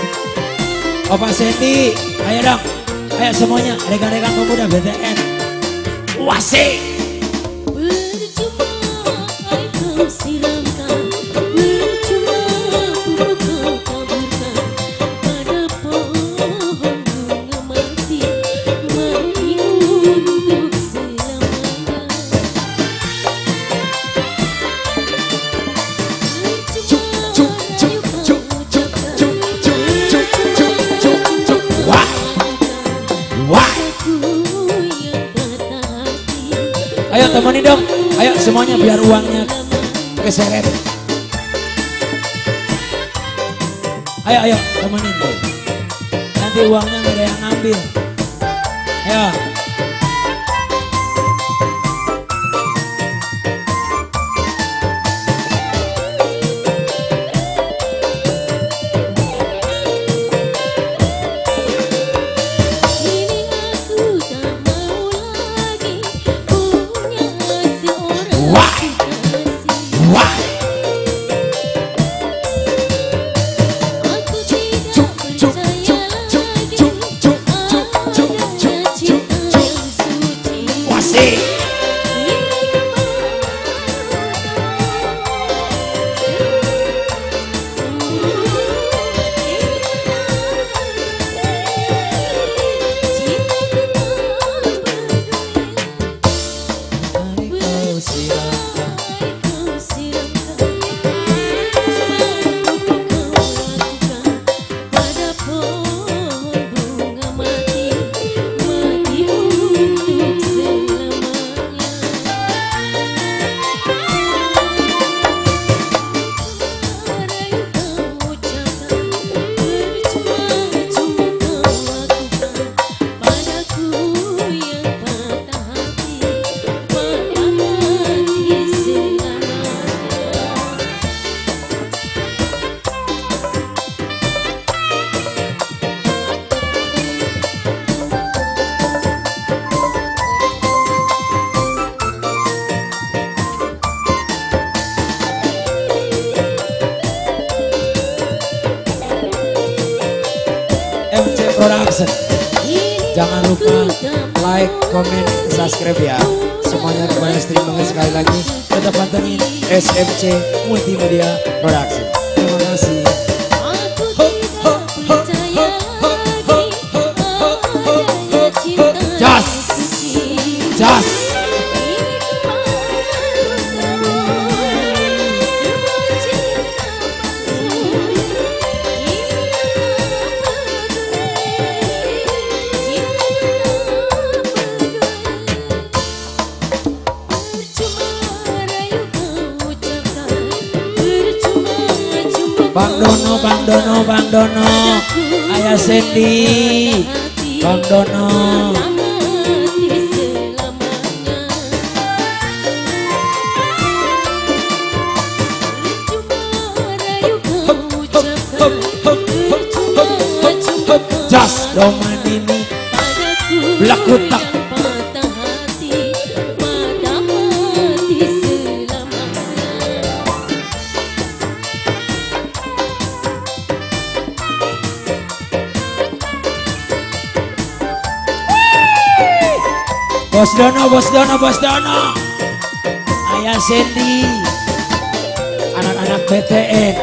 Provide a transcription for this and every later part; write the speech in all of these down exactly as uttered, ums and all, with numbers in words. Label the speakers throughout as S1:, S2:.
S1: Opa Sandy, ayo dong, ayo semuanya, rekan-rekan pemuda B T N. Wasik. Ayo temenin dong, ayo semuanya biar uangnya keseret. Ayo, ayo temenin dong. Nanti uangnya gak ada yang ngambil. Ayo. M C Production. Jangan lupa like, comment, subscribe ya. Semuanya kembali stream banget sekali lagi. Tetap pantengin S M C Multimedia Production. Terima kasih. Jas, jas. Bang Dono, Bang Dono, Bang Dono, Ayah Sandy, Bang Dono. Jas Domanini, Blakutak. Bos Dono, Bos Dono, Bos Dono, Ayah Sandy, anak-anak B T N.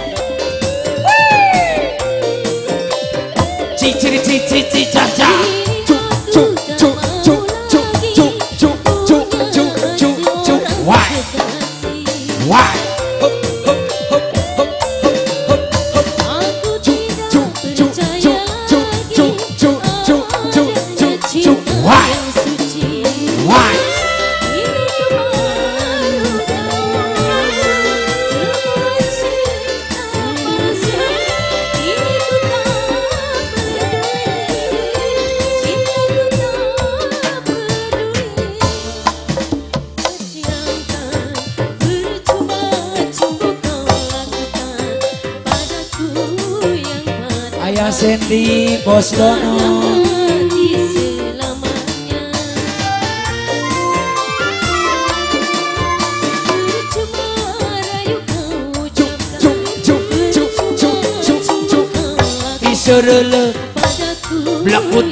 S1: Cici cici cici caca. Cuk cuk cuk cuk cuk cuk cuk cuk cuk cuk cuk. Why? Why? Hop hop hop hop hop hop hop. Cuk cuk cuk cuk cuk cuk cuk cuk cuk cuk cuk. Why? Why? Ayah Sandy, Bos Dono. serele, blak